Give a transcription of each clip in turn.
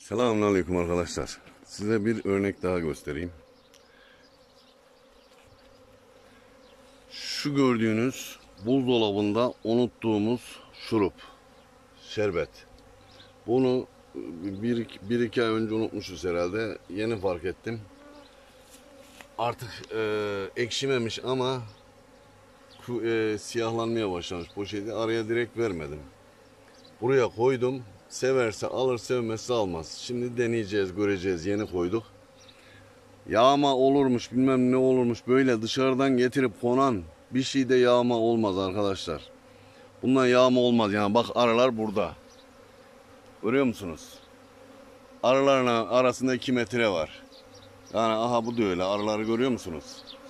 Selamünaleyküm arkadaşlar. Size bir örnek daha göstereyim. Şu gördüğünüz buzdolabında unuttuğumuz şurup, şerbet. Bunu bir iki ay önce unutmuşuz herhalde. Yeni fark ettim. Artık ekşimemiş ama siyahlanmaya başlamış poşeti. Araya direkt vermedim. Buraya koydum. Severse alır, sevmezse almaz. Şimdi deneyeceğiz, göreceğiz. Yeni koyduk. Yağma olurmuş, bilmem ne olurmuş. Böyle dışarıdan getirip konan bir şeyde yağma olmaz arkadaşlar. Bundan yağma olmaz. Yani bak, arılar burada. Görüyor musunuz? Arıların arasında 2 metre var. Yani aha, bu da öyle. Arıları görüyor musunuz?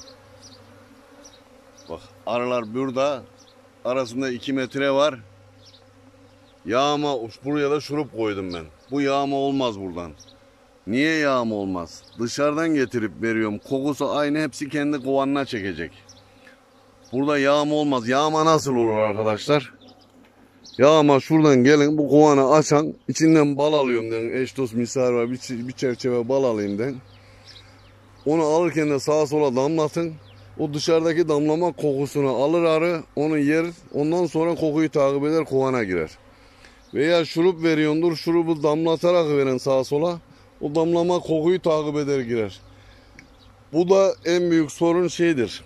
Bak, arılar burada. Arasında 2 metre var. Yağma, buraya da şurup koydum ben. Bu yağma olmaz buradan. Niye yağma olmaz? Dışarıdan getirip veriyorum. Kokusu aynı, hepsi kendi kovanına çekecek. Burada yağma olmaz. Yağma nasıl olur arkadaşlar? Yağma şuradan gelin, bu kovanı açan, içinden bal alıyorum den. Eş dost misafir var, bir çerçeve bal alayım den. Onu alırken de sağa sola damlatın. O dışarıdaki damlama kokusunu alır arı, onu yer. Ondan sonra kokuyu takip eder, kovana girer. Veya şurup veriyordur, şurubu damlatarak verin sağa sola. O damlama kokuyu takip eder, girer. Bu da en büyük sorun şeydir.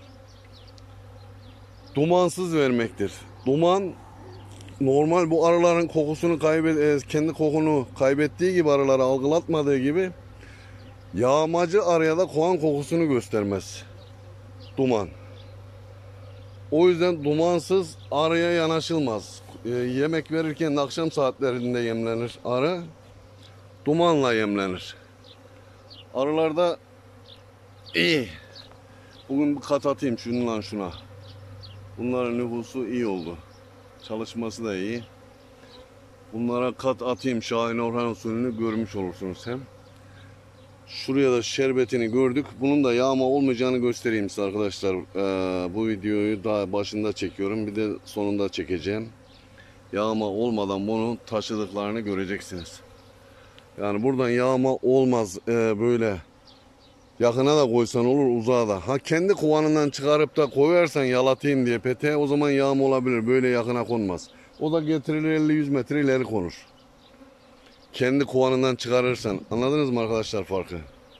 Dumansız vermektir. Duman normal, bu arıların kokusunu kendi kokunu kaybettiği gibi, arıları algılatmadığı gibi, yağmacı arıya da kovan kokusunu göstermez. Duman. O yüzden dumansız arıya yanaşılmaz. Yemek verirken akşam saatlerinde yemlenir arı. Dumanla yemlenir. Arılarda iyi. Bugün bir kat atayım şundan şuna. Bunların nüfusu iyi oldu. Çalışması da iyi. Bunlara kat atayım, Şahin Orhan usulünü görmüş olursunuz hem. Şuraya da şerbetini gördük. Bunun da yağma olmayacağını göstereyim size arkadaşlar. Bu videoyu daha başında çekiyorum. Bir de sonunda çekeceğim. Yağma olmadan bunu taşıdıklarını göreceksiniz. Yani buradan yağma olmaz. Böyle yakına da koysan olur, uzağa da. Ha, kendi kovanından çıkarıp da koyarsan yalatayım diye peteğe, o zaman yağma olabilir. Böyle yakına konmaz. O da getirilir 50-100 metre ileri konur. Kendi kovanından çıkarırsan. Anladınız mı arkadaşlar farkı?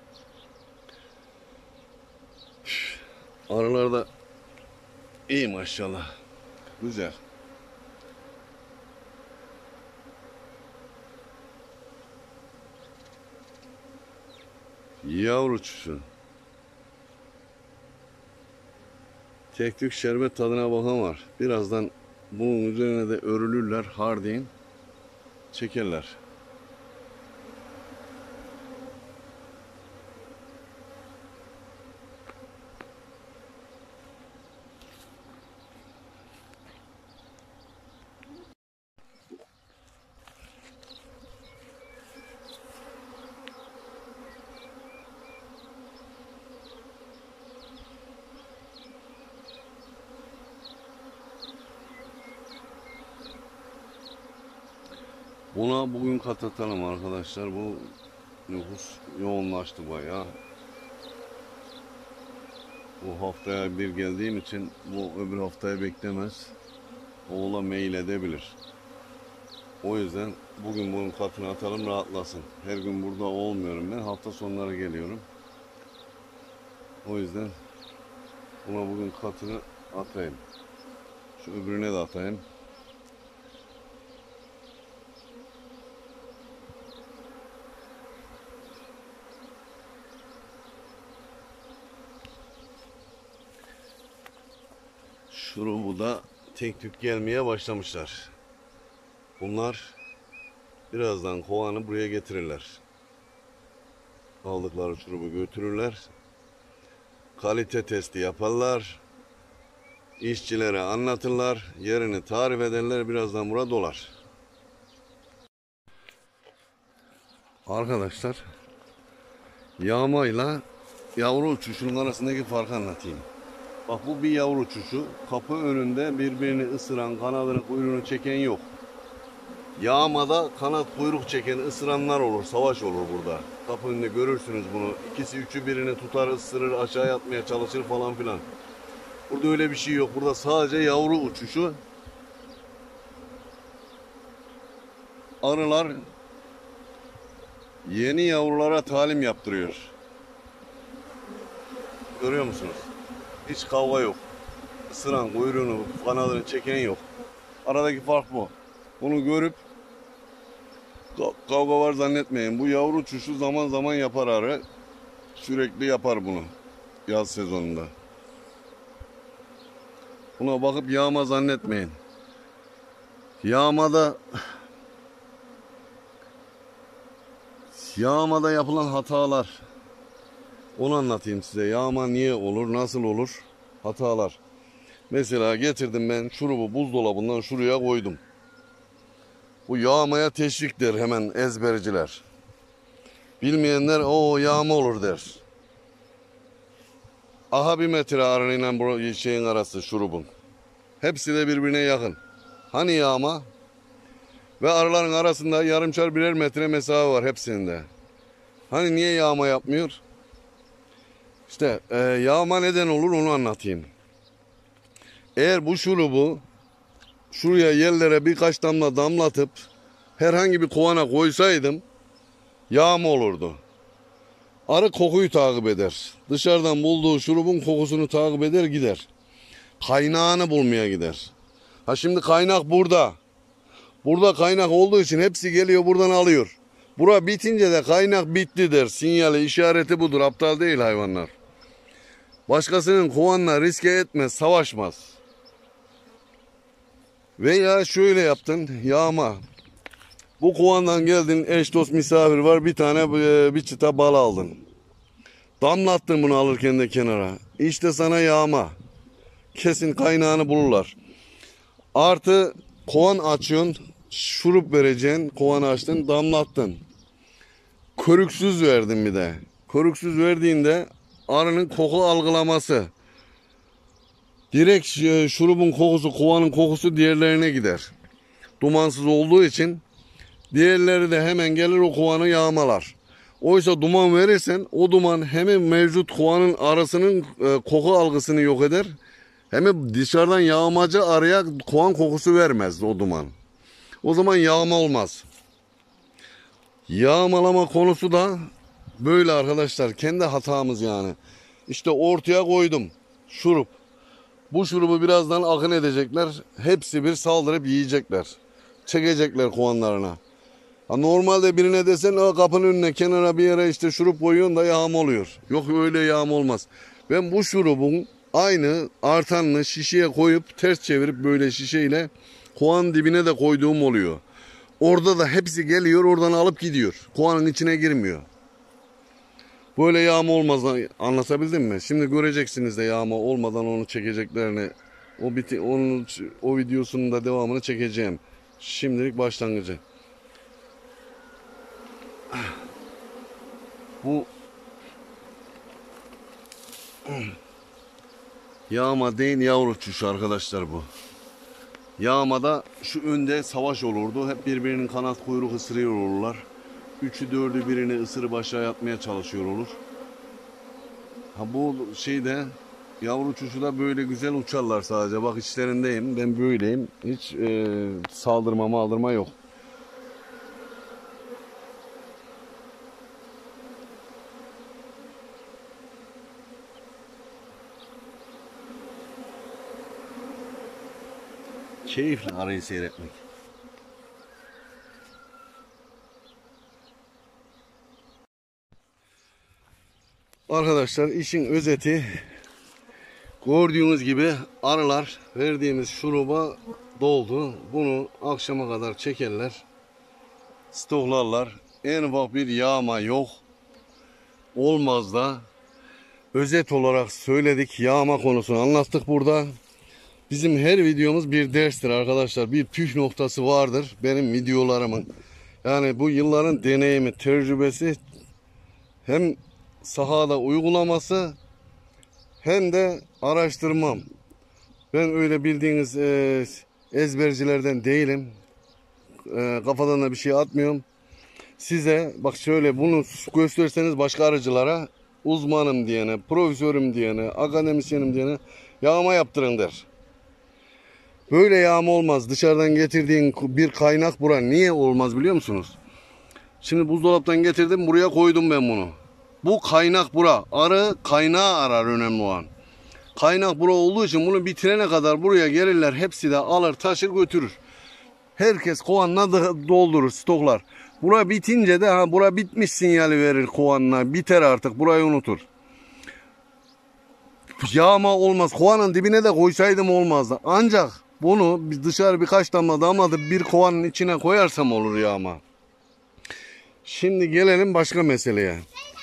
Arılar da iyi maşallah. Güzel. Yavru çuşu. Tek tük şerbet tadına bakan var. Birazdan bunun üzerine de örülürler. Hardin çekerler. Buna bugün kapatalım arkadaşlar. Bu nüfus yoğunlaştı bayağı. Bu haftaya bir geldiğim için bu öbür haftaya beklemez. Oğula mail edebilir. O yüzden bugün bunun katını atalım, rahatlasın. Her gün burada olmuyorum ben. Hafta sonları geliyorum. O yüzden buna bugün katını atayım. Şu öbürüne de atayım. Şurubu da tek tük gelmeye başlamışlar. Bunlar birazdan kovanı buraya getirirler. Aldıkları şurubu götürürler. Kalite testi yaparlar. İşçilere anlatırlar. Yerini tarif ederler. Birazdan burada dolar. Arkadaşlar, yağmayla yavru uçuşunun arasındaki farkı anlatayım. Bak, bu bir yavru uçuşu. Kapı önünde birbirini ısıran, kanadını, kuyruğunu çeken yok. Yağmada kanat kuyruk çeken ısıranlar olur. Savaş olur burada. Kapı önünde görürsünüz bunu. İkisi üçü birini tutar, ısırır, aşağı atmaya çalışır falan filan. Burada öyle bir şey yok. Burada sadece yavru uçuşu. Arılar yeni yavrulara talim yaptırıyor. Görüyor musunuz? Hiç kavga yok. Isıran, kuyruğunu, kanadını çeken yok. Aradaki fark bu. Bunu görüp kavga var zannetmeyin. Bu yavru uçuşu zaman zaman yapar arı. Sürekli yapar bunu yaz sezonunda. Buna bakıp yağma zannetmeyin. Yağmada yapılan hatalar. Onu anlatayım size. Yağma niye olur, nasıl olur? Hatalar. Mesela getirdim ben şurubu buzdolabından şuraya koydum. Bu yağmaya teşvik der hemen ezberciler. Bilmeyenler o yağma olur der. Aha 1 metre arıyla bu şeyin arası şurubun. Hepsi de birbirine yakın. Hani yağma? Ve arıların arasında yarımçar 1'er metre mesafe var hepsinde. Hani niye yağma yapmıyor? İşte yağma neden olur onu anlatayım. Eğer bu şurubu şuraya yerlere birkaç damla damlatıp herhangi bir kovana koysaydım yağma olurdu. Arı kokuyu takip eder. Dışarıdan bulduğu şurubun kokusunu takip eder gider. Kaynağını bulmaya gider. Ha şimdi kaynak burada. Burada kaynak olduğu için hepsi geliyor buradan alıyor. Bura bitince de kaynak bitti der. Sinyali, işareti budur. Aptal değil hayvanlar. Başkasının kovanla riske etmez, savaşmaz. Veya şöyle yaptın, yağma. Bu kovandan geldin, eş dost misafir var, bir tane bir çıta bal aldın. Damlattın bunu alırken de kenara. İşte sana yağma. Kesin kaynağını bulurlar. Artı kovan açıyorsun, şurup vereceksin, kovanı açtın, damlattın. Körüksüz verdin bir de. Körüksüz verdiğinde arının koku algılaması. Direkt şurubun kokusu, kovanın kokusu diğerlerine gider. Dumansız olduğu için diğerleri de hemen gelir o kovanı yağmalar. Oysa duman verirsen o duman hemen mevcut kovanın arasının koku algısını yok eder. Hem dışarıdan yağmacı arıya kovan kokusu vermez o duman. O zaman yağma olmaz. Yağmalama konusu da böyle arkadaşlar. Kendi hatamız yani. İşte ortaya koydum şurup. Bu şurubu birazdan akın edecekler. Hepsi bir saldırıp yiyecekler. Çekecekler kovanlarına. Ha normalde birine desen kapının önüne kenara bir yere işte şurup koyuyorsun da yağma oluyor. Yok öyle yağma olmaz. Ben bu şurubun aynı artanını şişeye koyup ters çevirip böyle şişeyle kovanın dibine de koyduğum oluyor. Orada da hepsi geliyor oradan alıp gidiyor. Kovanın içine girmiyor. Böyle yağma olmaz, anlatabildim mi? Şimdi göreceksiniz de yağma olmadan onu çekeceklerini. O videosunun da devamını çekeceğim. Şimdilik başlangıcı. Bu yağma değil yavru uçuşu arkadaşlar bu. Yağmada şu önde savaş olurdu. Hep birbirinin kanat kuyruk ısırıyor olurlar. Üçü dördü birini ısırıp aşağı atmaya çalışıyor olur. Ha bu şeyde yavru uçuşu da böyle güzel uçarlar sadece. Bak içlerindeyim. Ben böyleyim. Hiç saldırma yok. Keyifli arayı seyretmek. Arkadaşlar işin özeti gördüğünüz gibi arılar verdiğimiz şuruba doldu. Bunu akşama kadar çekerler. Stoklarlar. En ufak bir yağma yok. Olmaz da özet olarak söyledik. Yağma konusunu anlattık burada. Bizim her videomuz bir derstir arkadaşlar. Bir püf noktası vardır benim videolarımın. Yani bu yılların deneyimi, tecrübesi hem sahada uygulaması hem de araştırmam. Ben öyle bildiğiniz ezbercilerden değilim. Kafadan da bir şey atmıyorum. Size bak şöyle bunu gösterseniz başka arıcılara uzmanım diyene, profesörüm diyene, akademisyenim diyene yağma yaptırın der. Böyle yağma olmaz. Dışarıdan getirdiğin bir kaynak bura. Niye olmaz biliyor musunuz? Şimdi buzdolaptan getirdim, buraya koydum ben bunu. Bu kaynak bura. Arı kaynağı arar, önemli olan. Kaynak bura olduğu için bunu bitirene kadar buraya gelirler. Hepsi de alır, taşır, götürür. Herkes kovanına doldurur, stoklar. Bura bitince de bura bitmiş sinyali verir kovanına. Biter artık, burayı unutur. Yağma olmaz. Kovanın dibine de koysaydım olmazdı. Ancak bunu dışarı birkaç damla damlatıp bir kovanın içine koyarsam olur yağma. Şimdi gelelim başka meseleye.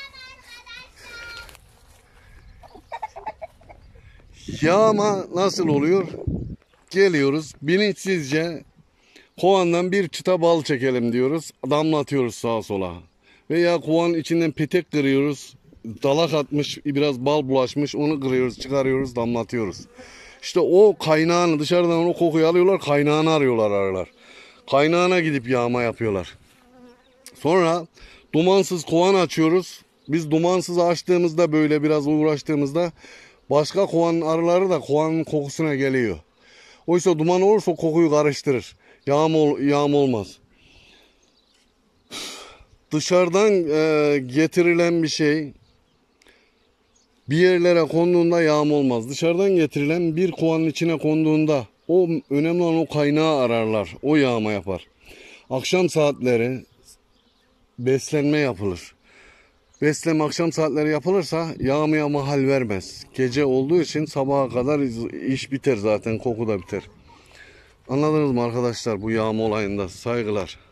Yağma nasıl oluyor? Geliyoruz bilinçsizce kovandan bir çıta bal çekelim diyoruz. Damlatıyoruz sağa sola. Veya kovanın içinden petek kırıyoruz. Dalak atmış, biraz bal bulaşmış, onu kırıyoruz, çıkarıyoruz, damlatıyoruz. İşte o kaynağını, dışarıdan o kokuyu alıyorlar, kaynağını arıyorlar arılar. Kaynağına gidip yağma yapıyorlar. Sonra dumansız kovan açıyoruz. Biz dumansız açtığımızda, böyle biraz uğraştığımızda başka kovanın arıları da kovanın kokusuna geliyor. Oysa duman olursa kokuyu karıştırır. Yağma olmaz. Dışarıdan getirilen bir şey bir yerlere konduğunda yağma olmaz. Dışarıdan getirilen bir kovanın içine konduğunda o önemli olan o kaynağı ararlar. O yağma yapar. Akşam saatleri beslenme yapılır. Besleme akşam saatleri yapılırsa yağmaya mahal vermez. Gece olduğu için sabaha kadar iş biter zaten, koku da biter. Anladınız mı arkadaşlar bu yağma olayında? Saygılar.